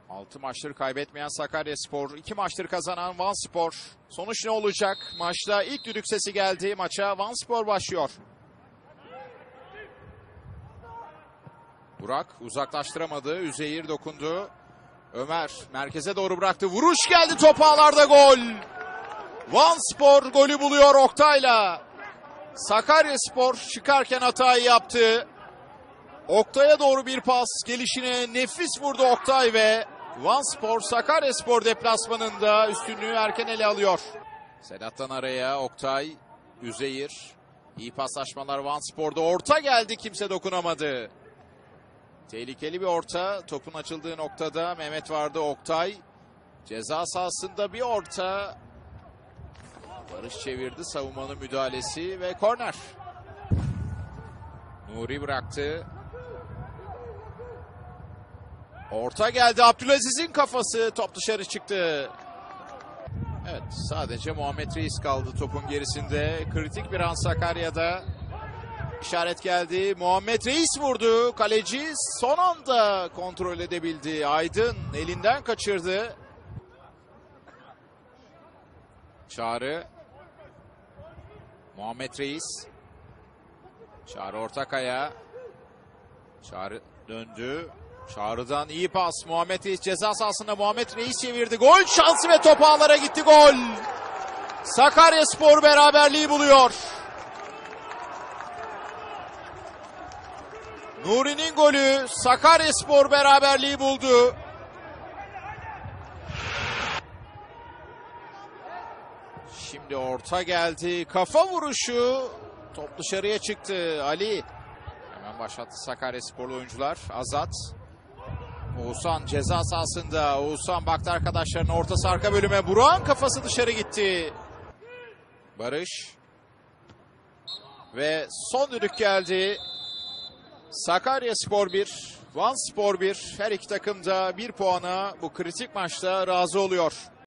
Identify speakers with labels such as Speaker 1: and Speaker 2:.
Speaker 1: 6 maçtır kaybetmeyen Sakaryaspor, 2 maçtır kazanan Vanspor. Sonuç ne olacak? Maçta ilk düdük sesi geldi. Maça Vanspor başlıyor. Burak uzaklaştıramadı. Üzeyir dokundu. Ömer merkeze doğru bıraktı. Vuruş geldi, top ağlarda, gol. Vanspor golü buluyor Oktay'la. Sakaryaspor çıkarken hatayı yaptı. Oktay'a doğru bir pas gelişine nefis vurdu Oktay ve Vanspor Sakaryaspor deplasmanında üstünlüğü erken ele alıyor. Sedat'tan araya Oktay, Üzeyir. İyi paslaşmalar Vanspor'da, orta geldi, kimse dokunamadı. Tehlikeli bir orta, topun açıldığı noktada Mehmet vardı. Oktay ceza sahasında bir orta. Barış çevirdi, savunmanın müdahalesi ve korner. Nuri bıraktı. Orta geldi, Abdülaziz'in kafası, top dışarı çıktı. Evet, sadece Muhammed Reis kaldı topun gerisinde. Kritik bir an Sakarya'da. İşaret geldi, Muhammed Reis vurdu. Kaleci son anda kontrol edebildi. Aydın elinden kaçırdı. Çağrı. Muhammed Reis. Çağrı Ortakaya. Çağrı döndü. Çağrı'dan iyi pas. Muhammed Reis ceza sahasında, Muhammed Reis çevirdi. Gol şansı ve top ağlara gitti, gol. Sakaryaspor beraberliği buluyor. Nuri'nin golü, Sakaryaspor beraberliği buldu. Şimdi orta geldi. Kafa vuruşu. Top dışarıya çıktı. Ali. Hemen başlattı Sakaryasporlu oyuncular. Azat. Oğuzhan ceza sahasında. Oğuzhan baktı arkadaşlarına, ortası arka bölüme. Burak'ın kafası dışarı gitti. Barış. Ve son düdük geldi. Sakaryaspor 1, Vanspor 1. Her iki takım da 1 puana bu kritik maçta razı oluyor.